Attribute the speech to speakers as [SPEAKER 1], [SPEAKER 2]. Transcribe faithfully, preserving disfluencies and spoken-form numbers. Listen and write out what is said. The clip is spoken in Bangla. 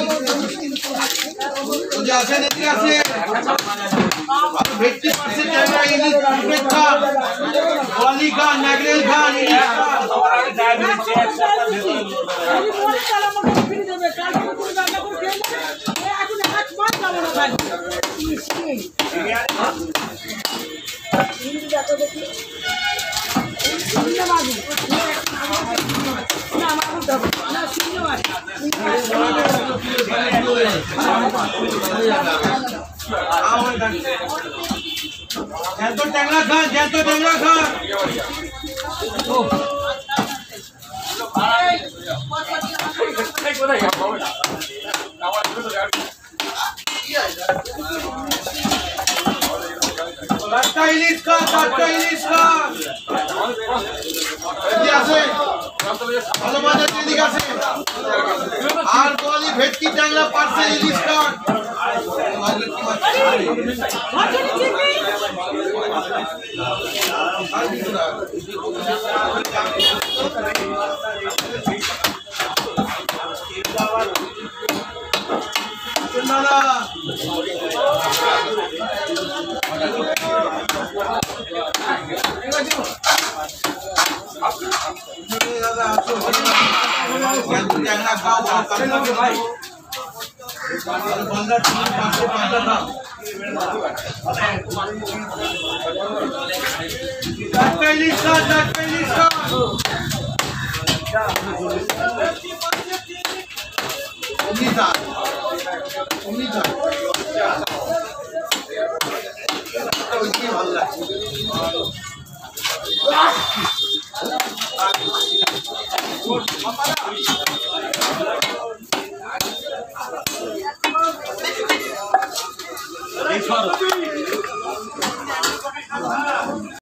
[SPEAKER 1] আসেন এদিকে আসেন ভেটকি পাশে ক্যামেরা ইলিশ পুকুরের খান ওয়ালি খান ম্যাগরেল খান ইলিশ জ্যান্ত ট্যাংরা খান জ্যান্ত ট্যাংরা খান টাটকা ইলিশ খান টাটকা ইলিশ খান আছে ভালো মাছের দিক আছে আর বলি ভেটকি ট্যাংরা পার্সেল ইলিশ খান ভালো